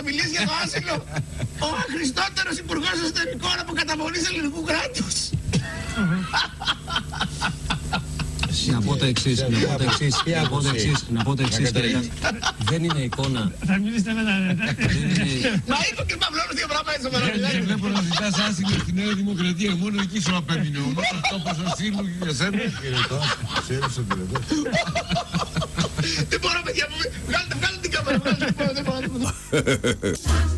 μιλήσει για το άσυλο ο αχρηστότερος υπουργός εσωτερικών από καταμονής ελληνικού κράτους. Να πω το εξής, δεν είναι εικόνα. Θα μιλήσετε μετά. Μα είπε και Παυλώνος δύο πράγματα στο παραμιλάκι. Βλέπω να ζητάς άσυλο στη Νέα Δημοκρατία, μόνο εκεί σου απέμεινε ο μόνος τόπος ασύλου για σένα. Δεν μπορώ παιδιά, βγάλτε την κάμερα, δεν μπορώ.